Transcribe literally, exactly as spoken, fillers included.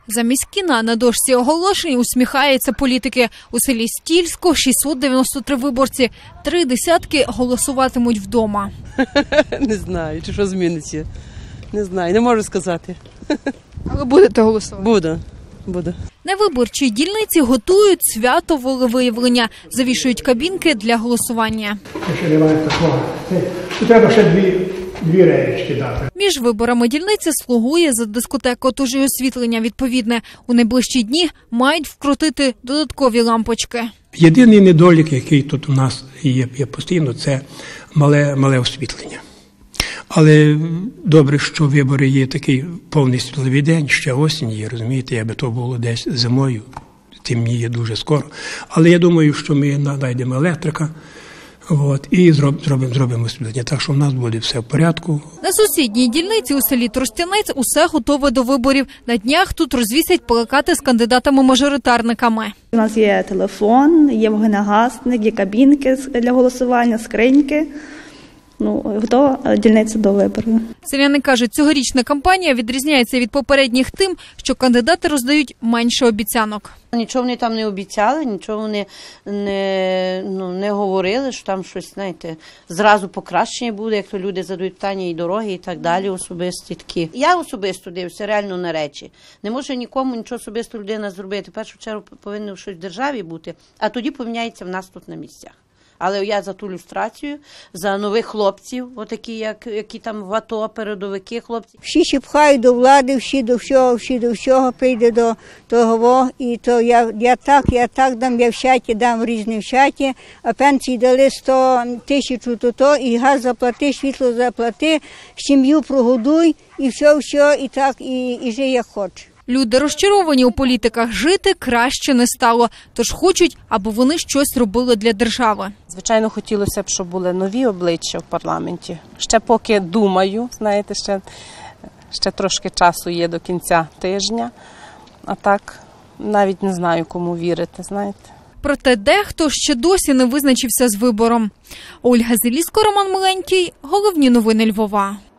Замість кіна на дошці оголошень усміхаються політики. У селі Стільсько шістсот дев'яносто три виборці. Три десятки голосуватимуть вдома. Не знаю, чи що зміниться. Не знаю, не можу сказати. Але будете голосувати? Буду, буду. На виборчій дільниці готують свято волевиявлення. Завішують кабінки для голосування. Ще немає такого. Треба ще дві, дві речі дати. Між виборами дільниці слугує за дискотеку, тож і освітлення відповідне. У найближчі дні мають вкрутити додаткові лампочки. Єдиний недолік, який тут у нас є, є постійно, це мале, мале освітлення. Але добре, що вибори є такий повний світловий день, ще осінь є, розумієте, якби то було десь зимою, темніє дуже скоро. Але я думаю, що ми знайдемо електрика, от, і зробимо, зробимо освітлення. Так що в нас буде все в порядку. На сусідній дільниці у селі Тростянець усе готове до виборів. На днях тут розвісять плакати з кандидатами-мажоритарниками. У нас є телефон, є вогнегасник, є кабінки для голосування, скриньки. Ну, готова дільниця до виборів. Селяни кажуть, цьогорічна кампанія відрізняється від попередніх тим, що кандидати роздають менше обіцянок. Нічого вони там не обіцяли, нічого вони не, ну, не говорили, що там щось, знаєте, зразу покращення буде, як то люди задають питання і дороги, і так далі, особисті такі. Я особисто дивлюся реально на речі. Не може нікому нічого особисто людина зробити. В першу чергу повинно щось в державі бути, а тоді поміняється в нас тут на місцях. Але я за ту люстрацію, за нових хлопців, отакі, як, які там в АТО, передовики хлопці. Всі ще пхають до влади, всі до всього, всі до всього прийде до того. І то я, я так, я так дам, я в щаті дам різні в щаті, а пенсії дали сто тисячу то то, і газ заплати, світло заплати, сім'ю прогодуй, і все, все, і так, і, і жи як хочеш. Люди розчаровані у політиках, жити краще не стало, тож хочуть, аби вони щось робили для держави. Звичайно, хотілося б, щоб були нові обличчя в парламенті. Ще поки думаю, знаєте, ще, ще трошки часу є до кінця тижня, а так навіть не знаю, кому вірити, знаєте. Проте дехто ще досі не визначився з вибором. Ольга Зелісько, Роман Миленький. Головні новини Львова.